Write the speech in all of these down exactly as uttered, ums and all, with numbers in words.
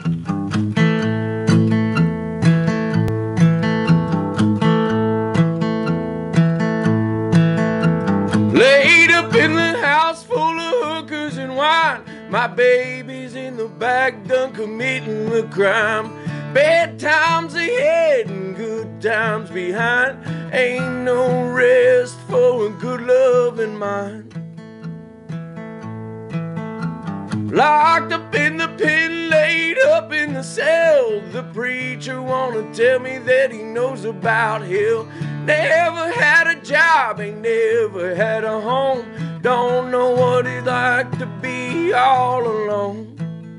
Laid up in the house full of hookers and wine. My baby's in the back done committing the crime. Bad times ahead and good times behind. Ain't no rest for a good loving mind. Locked up in the pen, laid up in the cell. The preacher wanna tell me that he knows about hell. Never had a job, ain't never had a home. Don't know what it's like to be all alone.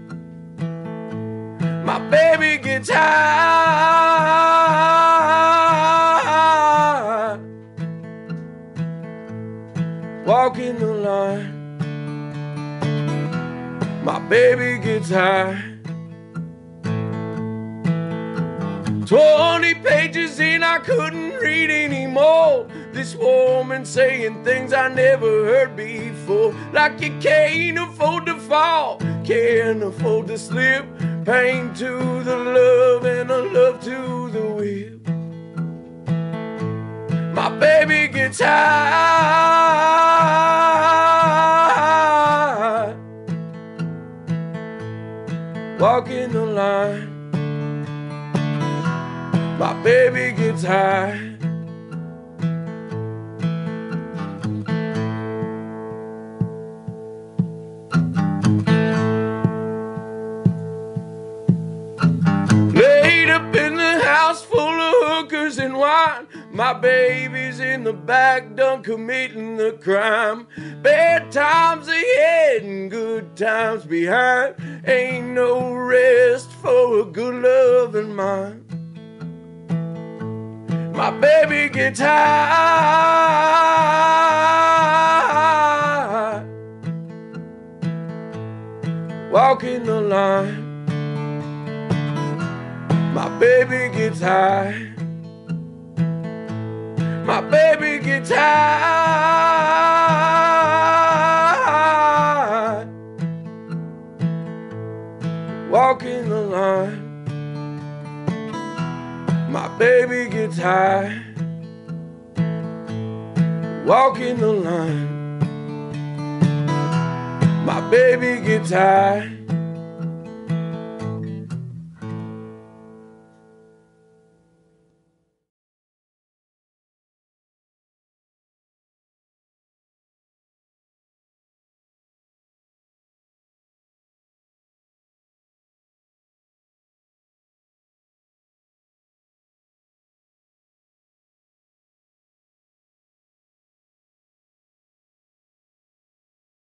My baby gets high, walking the line. My baby gets high. Twenty pages in, I couldn't read anymore. This woman saying things I never heard before. Like you can't afford to fall, can't afford to slip. Pain to the love and a love to the whip. My baby gets high, walking the line. My baby gets high. Laid up in the house full of hookers and wine. My baby's in the back done committing the crime. Bad times ahead and good times behind. Ain't no rest for a good loving mind. My baby gets high, walking the line. My baby gets high. My baby gets high, walking the line. My baby gets high, walking the line. My baby gets high.